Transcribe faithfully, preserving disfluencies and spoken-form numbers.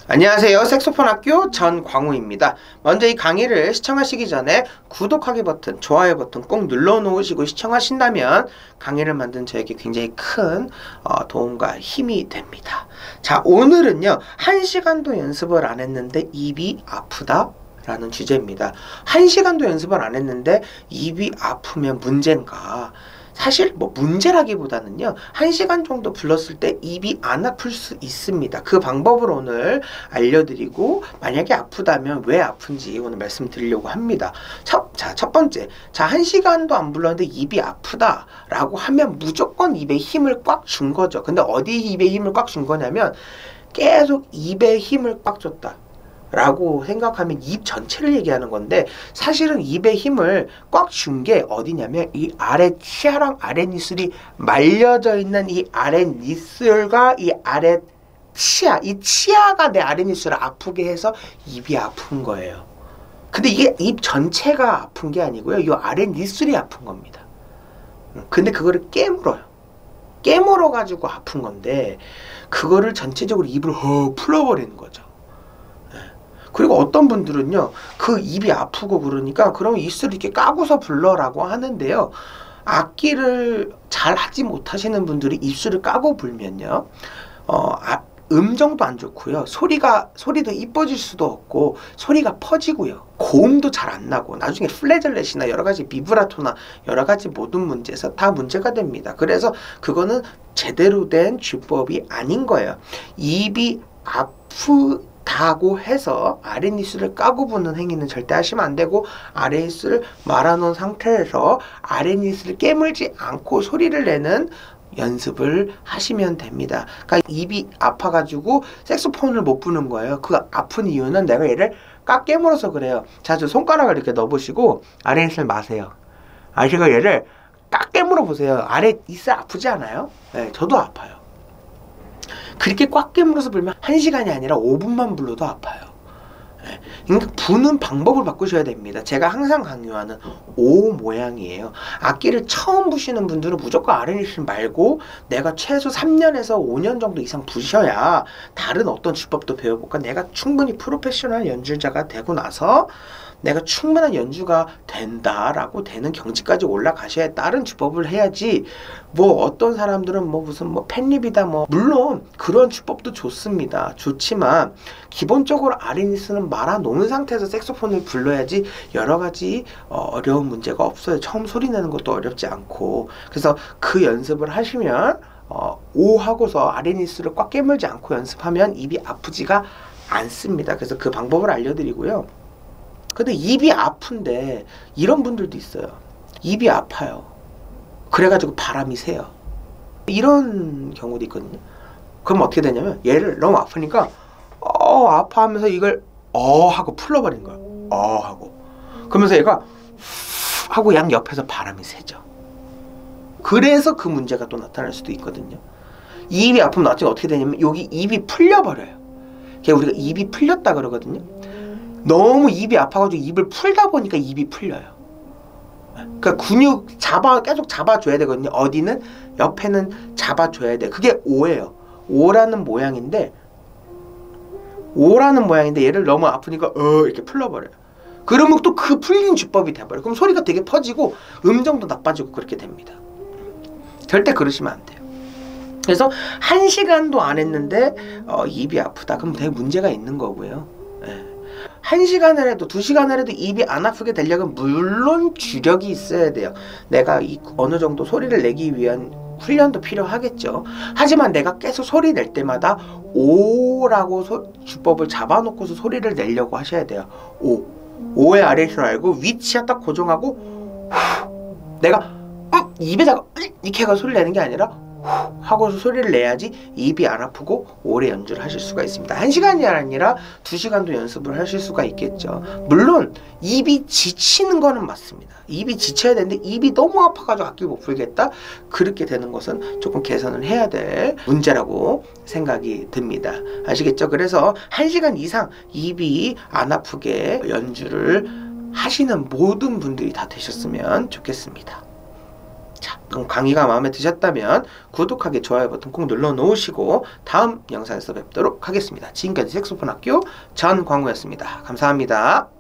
안녕하세요. 색소폰 학교 전광우입니다. 먼저 이 강의를 시청하시기 전에 구독하기 버튼, 좋아요 버튼 꼭 눌러 놓으시고 시청하신다면 강의를 만든 저에게 굉장히 큰 어, 도움과 힘이 됩니다. 자, 오늘은요. 한 시간도 연습을 안 했는데 입이 아프다? 라는 주제입니다. 한 시간도 연습을 안 했는데 입이 아프면 문제인가? 사실 뭐 문제라기보다는요, 한 시간 정도 불렀을 때 입이 안 아플 수 있습니다. 그 방법을 오늘 알려드리고, 만약에 아프다면 왜 아픈지 오늘 말씀드리려고 합니다. 첫, 자, 첫 번째. 자, 한 시간도 안 불렀는데 입이 아프다라고 하면 무조건 입에 힘을 꽉 준 거죠. 근데 어디 입에 힘을 꽉 준 거냐면, 계속 입에 힘을 꽉 줬다 라고 생각하면 입 전체를 얘기하는 건데, 사실은 입에 힘을 꽉 준 게 어디냐면 이 아래 치아랑 아랫입술이 말려져 있는 이 아랫입술과 이 아랫 치아, 이 치아가 내 아랫입술을 아프게 해서 입이 아픈 거예요. 근데 이게 입 전체가 아픈 게 아니고요, 이 아랫입술이 아픈 겁니다. 근데 그거를 깨물어요. 깨물어 가지고 아픈 건데, 그거를 전체적으로 입을 허 풀어버리는 거죠. 그리고 어떤 분들은요, 그 입이 아프고 그러니까 그러면 입술을 이렇게 까고서 불러라고 하는데요, 악기를 잘 하지 못하시는 분들이 입술을 까고 불면요, 어, 아, 음정도 안 좋고요, 소리가 소리도 이뻐질 수도 없고 소리가 퍼지고요, 고음도 잘 안 나고 나중에 플래절렛이나 여러 가지 비브라토나 여러 가지 모든 문제에서 다 문제가 됩니다. 그래서 그거는 제대로 된 주법이 아닌 거예요. 입이 아프 다고 해서 아랫입술을 까고 부는 행위는 절대 하시면 안 되고, 아랫입술을 말아놓은 상태에서 아랫입술을 깨물지 않고 소리를 내는 연습을 하시면 됩니다. 그러니까 입이 아파가지고 색소폰을 못 부는 거예요. 그 아픈 이유는 내가 얘를 까 깨물어서 그래요. 자, 저 손가락을 이렇게 넣어보시고 아랫입술 마세요. 아시가 얘를 까 깨물어 보세요. 아랫입술 아프지 않아요? 네, 저도 아파요. 그렇게 꽉 깨물어서 불면 한 시간이 아니라 오 분만 불러도 아파요. 예. 그러니까 부는 방법을 바꾸셔야 됩니다. 제가 항상 강요하는 오 모양이에요. 악기를 처음 부시는 분들은 무조건 아랫입술 말고 내가 최소 삼 년에서 오 년 정도 이상 부셔야 다른 어떤 주법도 배워볼까, 내가 충분히 프로페셔널 연주자가 되고 나서 내가 충분한 연주가 된다라고 되는 경지까지 올라가셔야 다른 주법을 해야지, 뭐 어떤 사람들은 뭐 무슨 뭐 팬립이다, 뭐 물론 그런 주법도 좋습니다. 좋지만 기본적으로 아랫입술은 말아 놓은 상태에서 색소폰을 불러야지 여러 가지 어, 어려운 문제가 없어요. 처음 소리 내는 것도 어렵지 않고. 그래서 그 연습을 하시면 어, 오 하고서 아랫입술을 꽉 깨물지 않고 연습하면 입이 아프지가 않습니다. 그래서 그 방법을 알려드리고요. 근데 입이 아픈데 이런 분들도 있어요. 입이 아파요. 그래가지고 바람이 새요. 이런 경우도 있거든요. 그럼 어떻게 되냐면 얘를 너무 아프니까 어 아파하면서 이걸 어 하고 풀러버린 거예요. 어 하고. 그러면서 얘가 하고 양 옆에서 바람이 새죠. 그래서 그 문제가 또 나타날 수도 있거든요. 입이 아프면 나중에 어떻게 되냐면 여기 입이 풀려버려요. 그게 우리가 입이 풀렸다 그러거든요. 너무 입이 아파가지고 입을 풀다 보니까 입이 풀려요. 그러니까 근육 잡아, 계속 잡아줘야 되거든요. 어디는 옆에는 잡아줘야 돼. 그게 오예요. 오라는 모양인데, 오라는 모양인데 얘를 너무 아프니까 어 이렇게 풀러버려요. 그러면 또 그 풀린 주법이 돼버려요. 그럼 소리가 되게 퍼지고 음정도 나빠지고 그렇게 됩니다. 절대 그러시면 안 돼요. 그래서 한 시간도 안 했는데 어, 입이 아프다. 그럼 되게 문제가 있는 거고요. 네. 한 시간을 해도 두 시간을 해도 입이 안 아프게 되려면 물론 주력이 있어야 돼요. 내가 이 어느 정도 소리를 내기 위한 훈련도 필요하겠죠. 하지만 내가 계속 소리 낼 때마다 오라고 소, 주법을 잡아놓고서 소리를 내려고 하셔야 돼요. 오. 오의 아래를 알고 위치에 딱 고정하고 후, 내가 음, 입에다가 이렇게 해서 소리를 내는 게 아니라 하고서 소리를 내야지 입이 안 아프고 오래 연주를 하실 수가 있습니다. 한 시간이 아니라 두 시간도 연습을 하실 수가 있겠죠. 물론 입이 지치는 거는 맞습니다. 입이 지쳐야 되는데 입이 너무 아파가지고 악기 못 풀겠다? 그렇게 되는 것은 조금 개선을 해야 될 문제라고 생각이 듭니다. 아시겠죠? 그래서 한 시간 이상 입이 안 아프게 연주를 하시는 모든 분들이 다 되셨으면 좋겠습니다. 자, 그럼 강의가 마음에 드셨다면 구독하기, 좋아요 버튼 꼭 눌러 놓으시고 다음 영상에서 뵙도록 하겠습니다. 지금까지 색소폰 학교 전광우였습니다. 감사합니다.